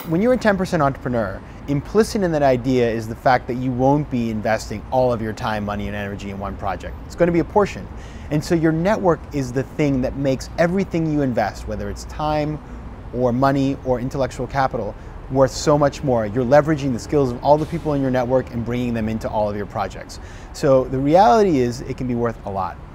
when you're a 10% entrepreneur, implicit in that idea is the fact that you won't be investing all of your time, money, and energy in one project. It's going to be a portion. And so your network is the thing that makes everything you invest, whether it's time or money or intellectual capital, worth so much more. You're leveraging the skills of all the people in your network and bringing them into all of your projects. So the reality is it can be worth a lot.